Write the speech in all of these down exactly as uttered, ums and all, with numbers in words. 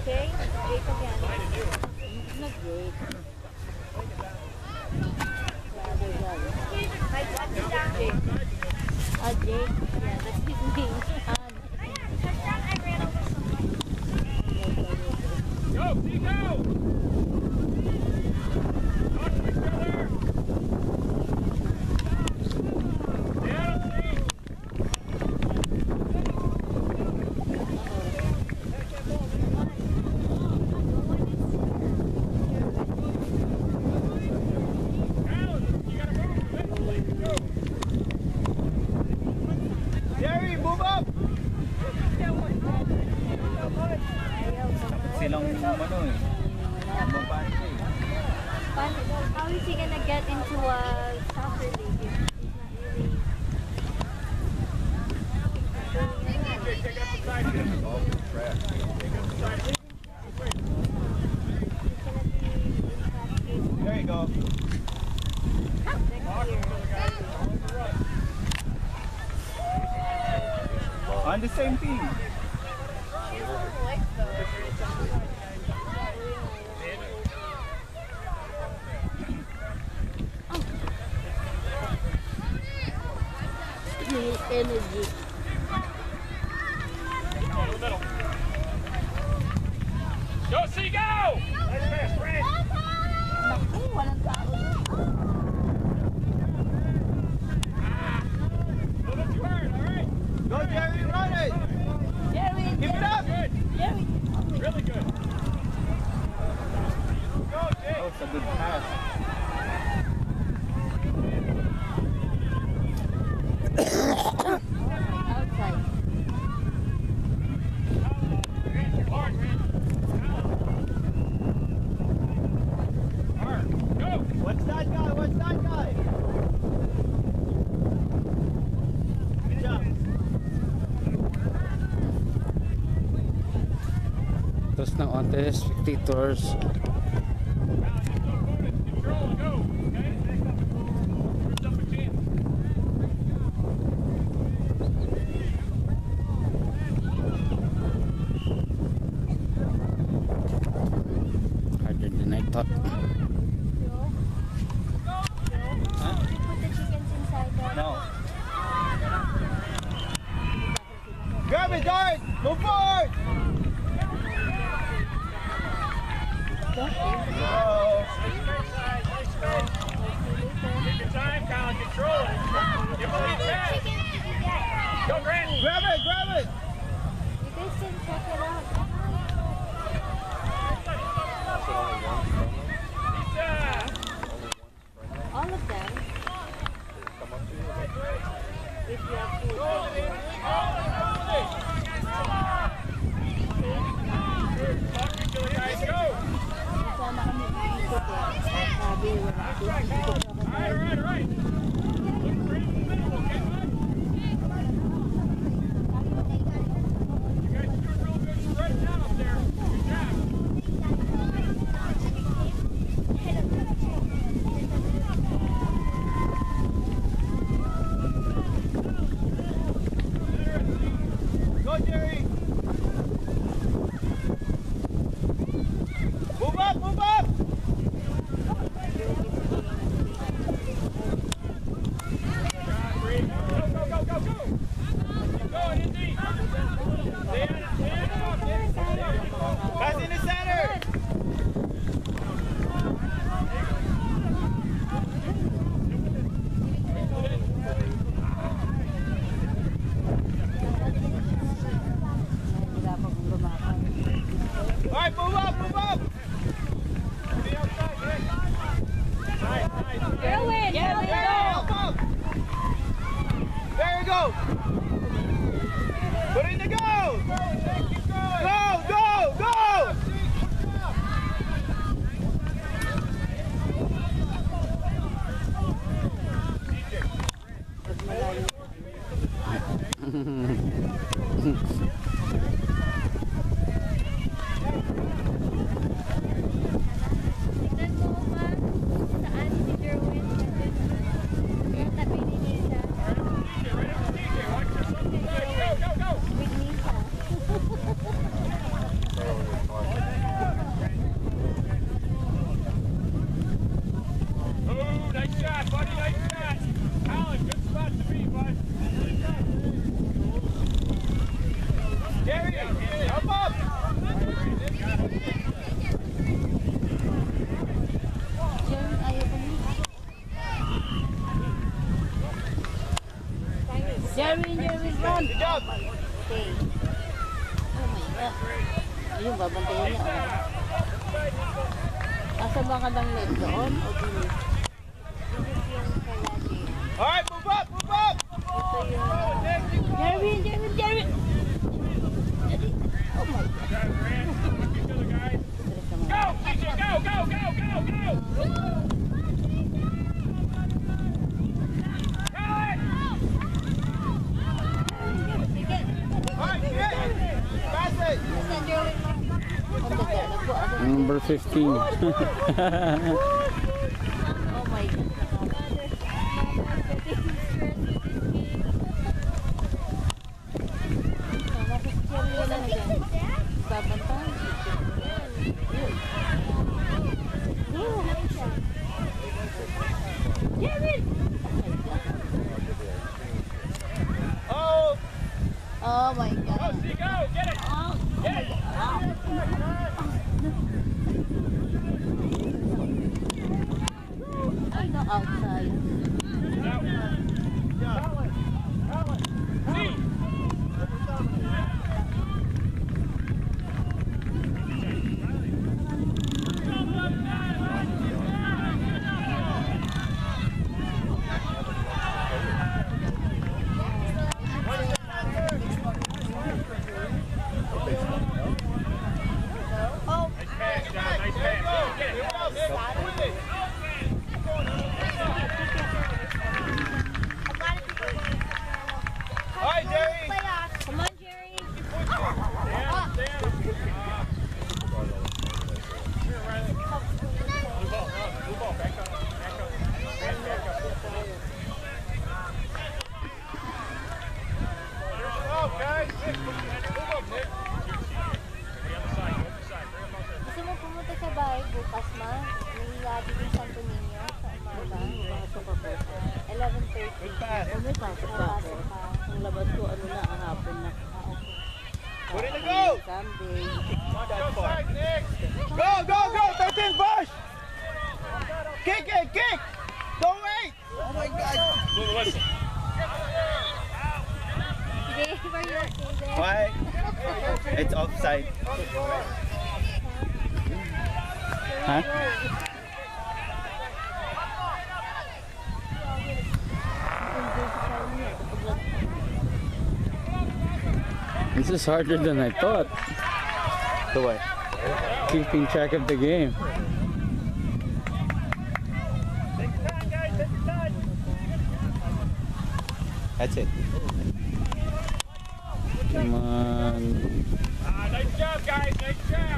Okay? Jake again. Not Jake. Jake. Ah, Jake. Yeah, that's his name. Go, Nico! Talk to each other! Down, Steve! Jerry, move up! Silang ano eh. Mabante eh. How is he gonna get into a soccer league if he's not really... Take up the side. All the trash. Take up the side. There you go. On the same team. Energy. Go, see, go! Nice pass, Brad. Naku, walang tao doon. Move it too hard, all right? Go, Jerry, run it! Jerry, Keep it up! Jerry. Really good. Go, Jake! Oh, it's a good pass. Outside. Go! What's that guy? What's that guy? Good job. Tapos ng onte, spectators. Control, go! Okay? Gives up a chance. Harder than I thought. Huh? Did you put the chickens inside the... No. Grab it, Dart! Move forward! Oh. Take your time, Kyle. Control it. Give him a lead pass. Go, Grant. Grab it, grab it. You guys can check it out. All of them. If you have food. Guys, go. Sana kami ikot eh. Sabi, wala. Ikot ako. All right, all right, all right. Look straight in the middle, okay, bud? You guys are doing real good spreading out up there. Good job. Go, Jerry. Move up, move up. Go, go, go, go, go. Go, Indy. Stay on it, stay on it. Pass in the center. All right, move up, move up. Stay outside, Rick. Nice, nice. Erwin! There you go. Up, up. There you go. Put in the goal. Go, go, go. Ayun, babantayan niya. Oh. Asa ba ka ng net doon? O dun? Alright, move up, move up! Jeremy, Jeremy, Jeremy! Oh my God. Go, T J, go, go, go, go, go! Number fifteen. Oh my God. Oh! Oh my God. Go, see, go, get it! Oh, Get it! I know outside. See! Oh, Nice pass, John, nice pass. Go, get it! All right, Jerry! come on, Jerry. Stand, stand. Ah. Here, Riley. Blue ball, uh, blue ball, back up, back up, back, back up. Move up, guys. Nick, move up, Nick. Bring on the side, go on the side, bring him out there. Gusto mo pumunta sa bahay bukas, ma? May lobby din Santo Niño sa umaga. eleven thirty. Good pass. Oh, may pasok pa ako. Ang labas ko, ano na, ang hapon na. Put it to go! Sunday. Come on, go side, Nick. Go, go, go! thirteen, push! Kick it, kick! Don't wait! Oh my God! Move, listen. Dave, are you okay there? Why? It's offside. Huh? This is harder than I thought. The way. Keeping track of the game. Take your time, guys. Take your time. That's it. Come on. Ah, nice job, guys. Nice job.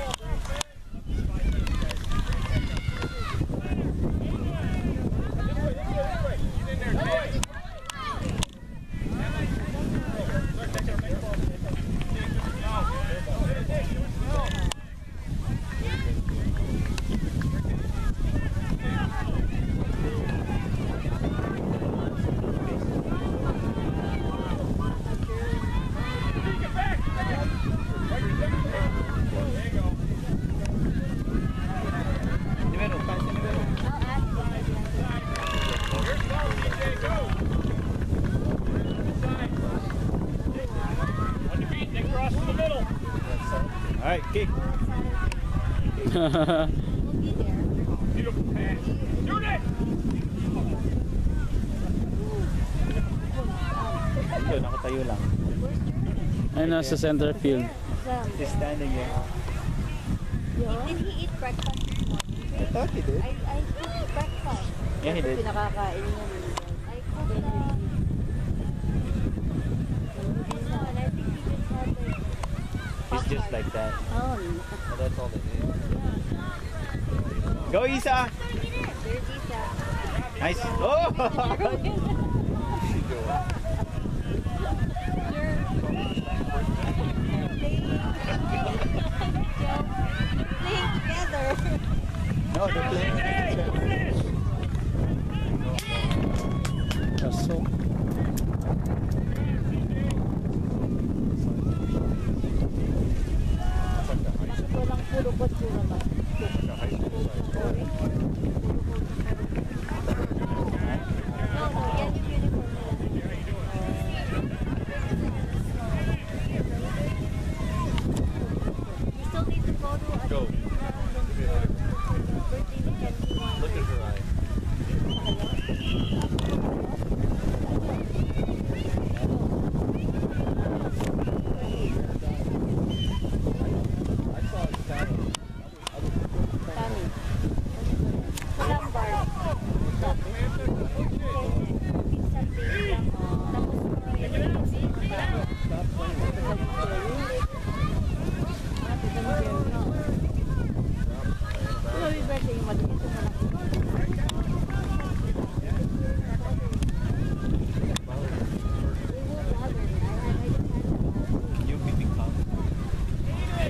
All right, kick. We'll be there. Beautiful pass. Shoot it! Ito, nakatayo lang. Ay, nasa center field. He's standing here. Did he eat breakfast this morning? I thought he did. I, I cooked breakfast. Yeah, he did. Pinakakain niya. I cooked uh, no, and I think he just had like He's just like that. Oh, But that's all it is. Go, Isa! there's Isa. Nice. Oh! Playing together. No, they're playing. Kaso. walang puro ko tsura ba? No, no, yan yung uniform nila.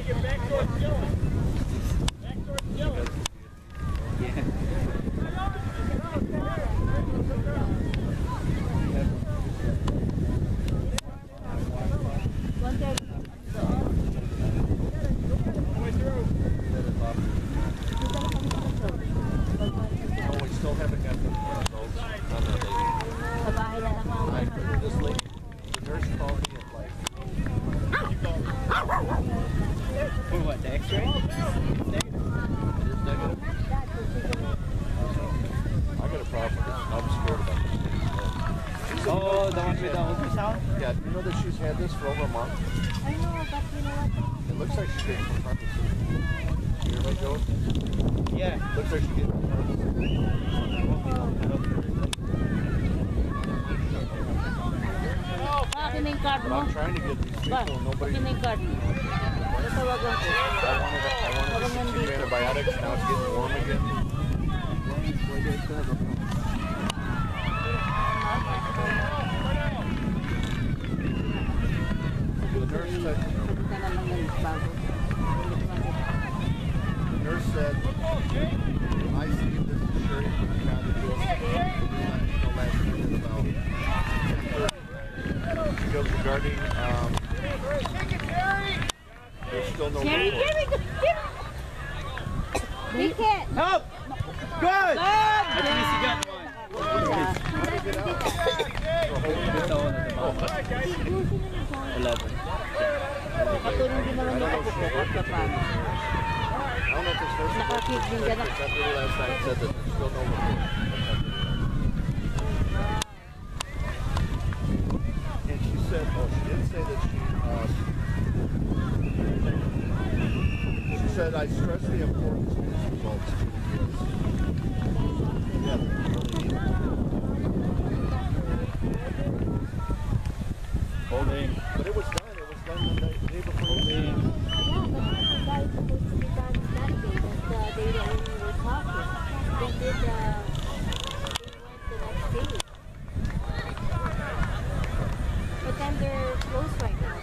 Sa bahay na lang ako. For what, the x-ray? Oh, the one with the ultrasound? Yeah, you know that she's had this for over a month? I know, but you know what? It looks like she's getting confronted. You hear me, Joe? Yeah. Looks like she's getting Akin na yung card mo. I'm trying to get these Ba, people, nobody... akin na yung card mo. Tatawagan ko. I wanted, I wanted to give antibiotics, now it's getting warm again. The nurse said, Punta na lang yung bago. the nurse said, I see this is Sherry from the county jail. No last minute about ten thirty. She goes regarding, um, there's still no Jerry, report. Jerry, Jerry. Make it! Help! Good! God! At least you got one. eleven. Katulong din naman yung ako ko at kapano. I don't know if this nurse Nakakit din dyan ako. except for the last night said that there's still no report. And she said, oh, she did say that she, um, she said, I stress the importance of these results to the kids. Yeah, they're really neat. Holding. But it was done, it was done the day, the day before. Yeah, but the guy is supposed to be done that day, that the day that when we were talking. They did, uh, they went the next day. But then they're closed right now.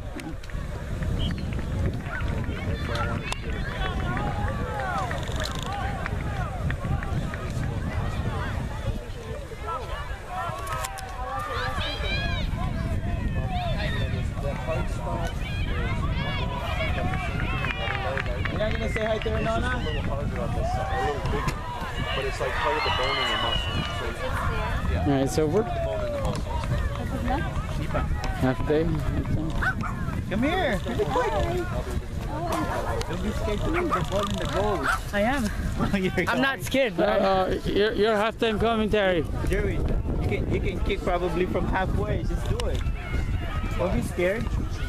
That's why I wanted to get it. You're not gonna say hi to her, It's just a Nona? little harder on this side, a little bigger, but it's like part of the bone in the muscle. So it's Alright, it's over. the bone in the muscle. Half day. Come here. Don't be scared to leave the ball in the goal. I am. I'm not scared, Uh, bro. uh, your, your halftime commentary. Jerry, you can, you can kick probably from halfway. Just do it. Don't be scared.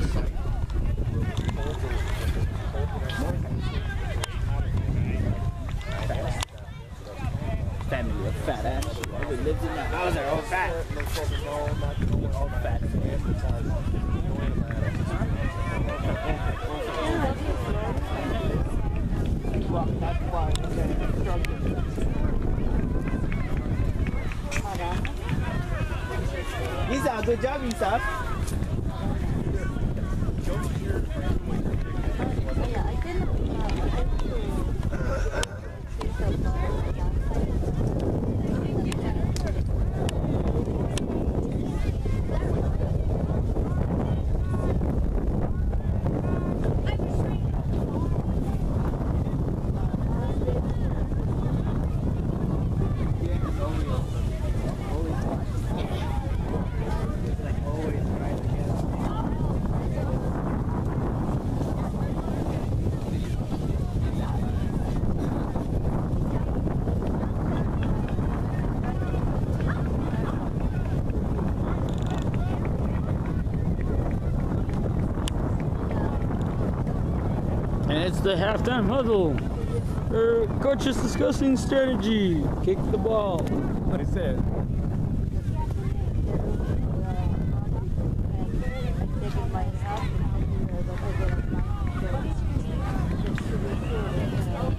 Family of fat ass. Whoever lives in the house are all fat. All fat. Well, that's why we're struggling. Isa, good job, Isa. Yeah, I didn't, uh, I didn't do the ball. And it's the halftime huddle. Our coach is discussing strategy. Kick the ball. What is it? Taking my help and helping her, but I didn't mind. Just to be sure that, you know,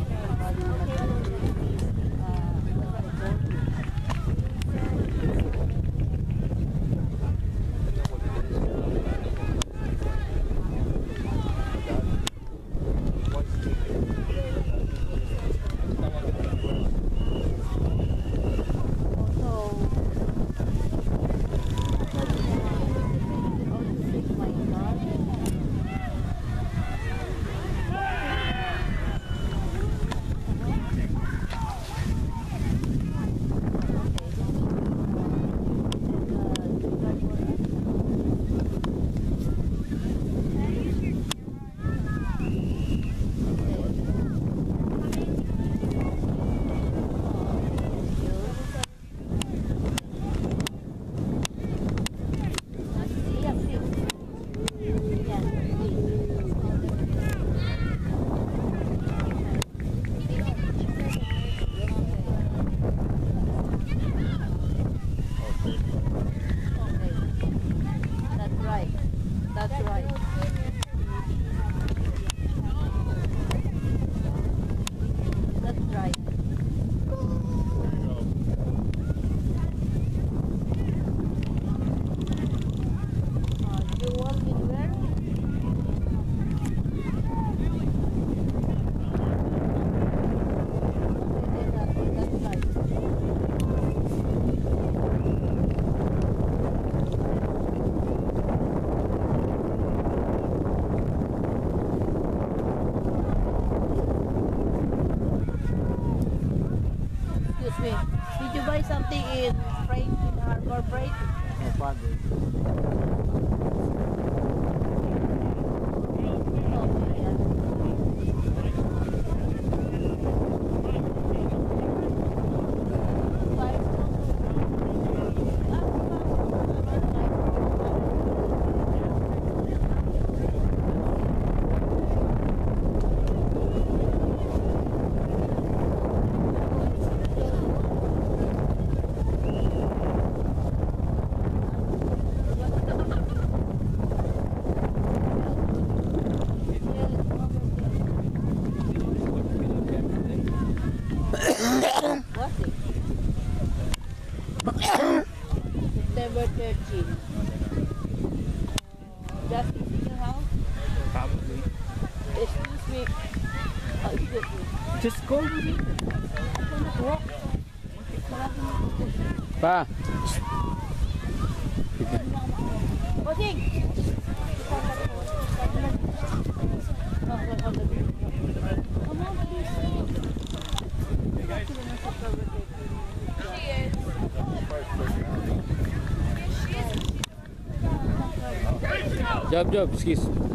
something in freight, in harbor freight. No padre. What's it? September thirteenth. Just in your house? Probably. Excuse me. Oh, excuse me. Just go with me. Pa. Bossing! Come on, please. Job, job, excuse.